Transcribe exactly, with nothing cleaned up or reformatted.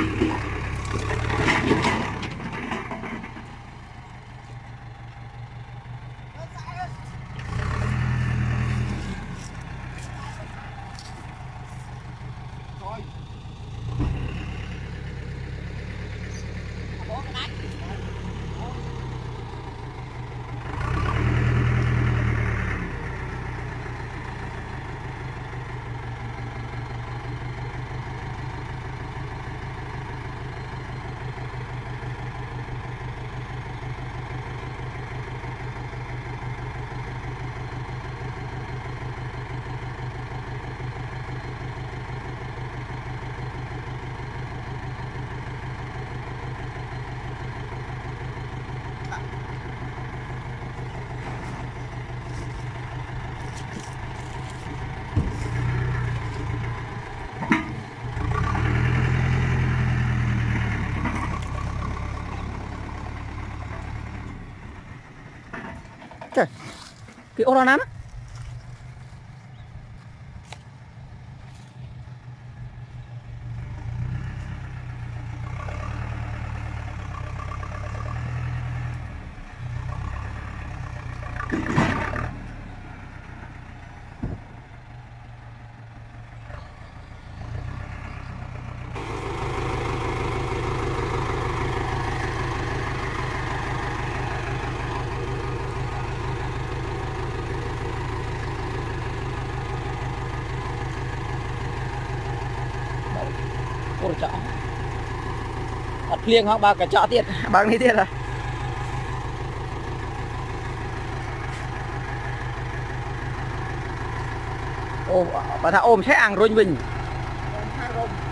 Trời, cái ô nam á. Ôi chọ đặt liêng họ ba cái chọ tiệt bằng đi tiệt rồi. Ô bà thà ôm sẽ ăn rồi mình ôm hai rồng.